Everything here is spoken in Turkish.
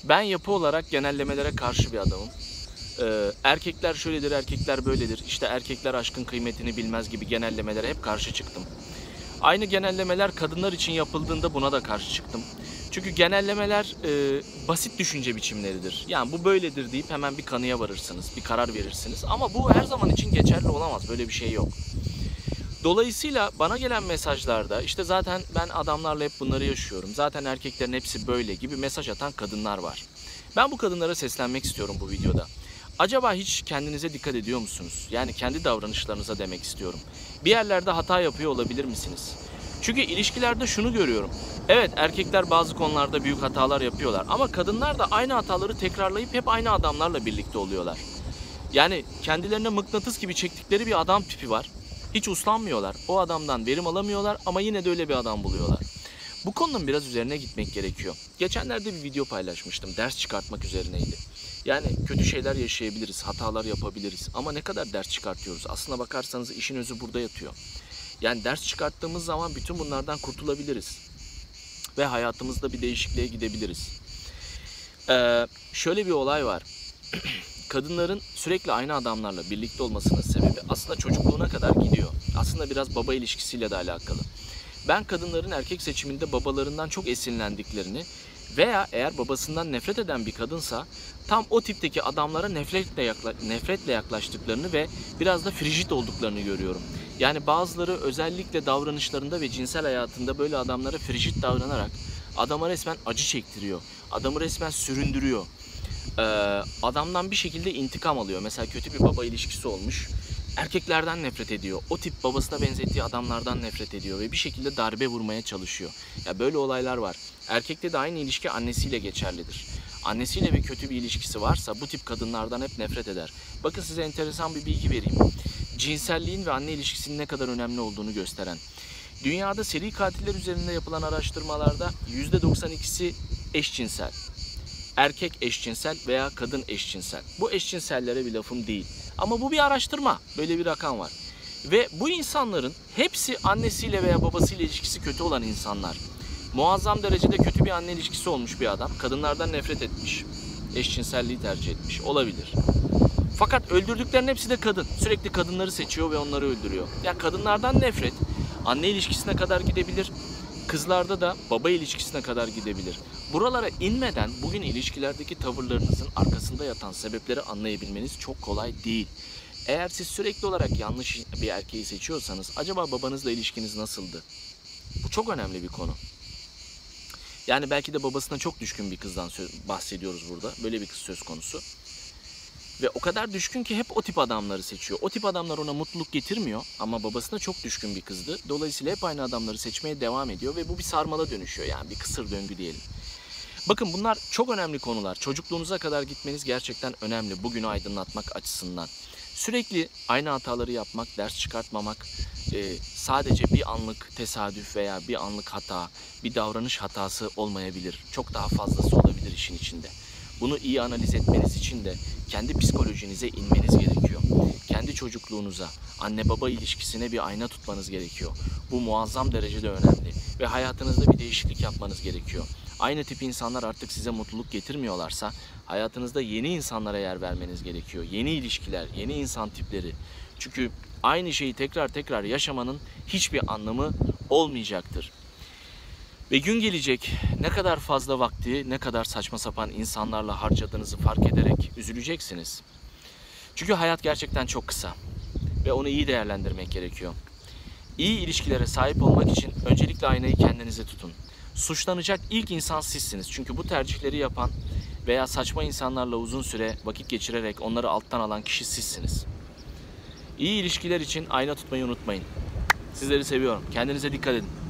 Ben yapı olarak genellemelere karşı bir adamım. Erkekler şöyledir, erkekler böyledir, İşte erkekler aşkın kıymetini bilmez gibi genellemelere hep karşı çıktım. Aynı genellemeler kadınlar için yapıldığında buna da karşı çıktım. Çünkü genellemeler basit düşünce biçimleridir. Yani bu böyledir deyip hemen bir kanıya varırsınız, bir karar verirsiniz. Ama bu her zaman için geçerli olamaz, böyle bir şey yok. Dolayısıyla bana gelen mesajlarda işte zaten ben adamlarla hep bunları yaşıyorum, zaten erkeklerin hepsi böyle gibi mesaj atan kadınlar var. Ben bu kadınlara seslenmek istiyorum bu videoda. Acaba hiç kendinize dikkat ediyor musunuz? Yani kendi davranışlarınıza demek istiyorum. Bir yerlerde hata yapıyor olabilir misiniz? Çünkü ilişkilerde şunu görüyorum. Evet, erkekler bazı konularda büyük hatalar yapıyorlar ama kadınlar da aynı hataları tekrarlayıp hep aynı adamlarla birlikte oluyorlar. Yani kendilerine mıknatıs gibi çektikleri bir adam tipi var. Hiç uslanmıyorlar. O adamdan verim alamıyorlar ama yine de öyle bir adam buluyorlar. Bu konunun biraz üzerine gitmek gerekiyor. Geçenlerde bir video paylaşmıştım. Ders çıkartmak üzerineydi. Yani kötü şeyler yaşayabiliriz, hatalar yapabiliriz ama ne kadar ders çıkartıyoruz? Aslına bakarsanız işin özü burada yatıyor. Yani ders çıkarttığımız zaman bütün bunlardan kurtulabiliriz. Ve hayatımızda bir değişikliğe gidebiliriz. Şöyle bir olay var. Kadınların sürekli aynı adamlarla birlikte olmasının sebebi aslında çocukluğuna kadar gidiyor. Aslında biraz baba ilişkisiyle de alakalı. Ben kadınların erkek seçiminde babalarından çok esinlendiklerini veya eğer babasından nefret eden bir kadınsa tam o tipteki adamlara nefretle yaklaştıklarını ve biraz da frigid olduklarını görüyorum. Yani bazıları özellikle davranışlarında ve cinsel hayatında böyle adamlara frigid davranarak adama resmen acı çektiriyor. Adamı resmen süründürüyor. Adamdan bir şekilde intikam alıyor. Mesela kötü bir baba ilişkisi olmuş. Erkeklerden nefret ediyor. O tip babasına benzettiği adamlardan nefret ediyor ve bir şekilde darbe vurmaya çalışıyor. Ya böyle olaylar var. Erkekte de aynı ilişki annesiyle geçerlidir. Annesiyle bir kötü bir ilişkisi varsa bu tip kadınlardan hep nefret eder. Bakın size enteresan bir bilgi vereyim. Cinselliğin ve anne ilişkisinin ne kadar önemli olduğunu gösteren. Dünyada seri katiller üzerinde yapılan araştırmalarda %92'si eşcinsel. Erkek eşcinsel veya kadın eşcinsel. Bu eşcinsellere bir lafım değil. Ama bu bir araştırma. Böyle bir rakam var. Ve bu insanların hepsi annesiyle veya babasıyla ilişkisi kötü olan insanlar. Muazzam derecede kötü bir anne ilişkisi olmuş bir adam. Kadınlardan nefret etmiş. Eşcinselliği tercih etmiş. Olabilir. Fakat öldürdüklerinin hepsi de kadın. Sürekli kadınları seçiyor ve onları öldürüyor. Yani kadınlardan nefret anne ilişkisine kadar gidebilir. Kızlarda da baba ilişkisine kadar gidebilir. Buralara inmeden bugün ilişkilerdeki tavırlarınızın arkasında yatan sebepleri anlayabilmeniz çok kolay değil. Eğer siz sürekli olarak yanlış bir erkeği seçiyorsanız acaba babanızla ilişkiniz nasıldı? Bu çok önemli bir konu. Yani belki de babasına çok düşkün bir kızdan bahsediyoruz burada. Böyle bir kız söz konusu. Ve o kadar düşkün ki hep o tip adamları seçiyor. O tip adamlar ona mutluluk getirmiyor ama babasına çok düşkün bir kızdı. Dolayısıyla hep aynı adamları seçmeye devam ediyor ve bu bir sarmala dönüşüyor, yani bir kısır döngü diyelim. Bakın bunlar çok önemli konular. Çocukluğunuza kadar gitmeniz gerçekten önemli bugünü aydınlatmak açısından. Sürekli aynı hataları yapmak, ders çıkartmamak, sadece bir anlık tesadüf veya bir anlık hata, bir davranış hatası olmayabilir. Çok daha fazlası olabilir işin içinde. Bunu iyi analiz etmeniz için de kendi psikolojinize inmeniz gerekiyor. Kendi çocukluğunuza, anne baba ilişkisine bir ayna tutmanız gerekiyor. Bu muazzam derecede önemli ve hayatınızda bir değişiklik yapmanız gerekiyor. Aynı tip insanlar artık size mutluluk getirmiyorlarsa hayatınızda yeni insanlara yer vermeniz gerekiyor. Yeni ilişkiler, yeni insan tipleri. Çünkü aynı şeyi tekrar tekrar yaşamanın hiçbir anlamı olmayacaktır. Ve gün gelecek ne kadar fazla vakti, ne kadar saçma sapan insanlarla harcadığınızı fark ederek üzüleceksiniz. Çünkü hayat gerçekten çok kısa ve onu iyi değerlendirmek gerekiyor. İyi ilişkilere sahip olmak için öncelikle aynayı kendinize tutun. Suçlanacak ilk insan sizsiniz. Çünkü bu tercihleri yapan veya saçma insanlarla uzun süre vakit geçirerek onları alttan alan kişi sizsiniz. İyi ilişkiler için ayna tutmayı unutmayın. Sizleri seviyorum. Kendinize dikkat edin.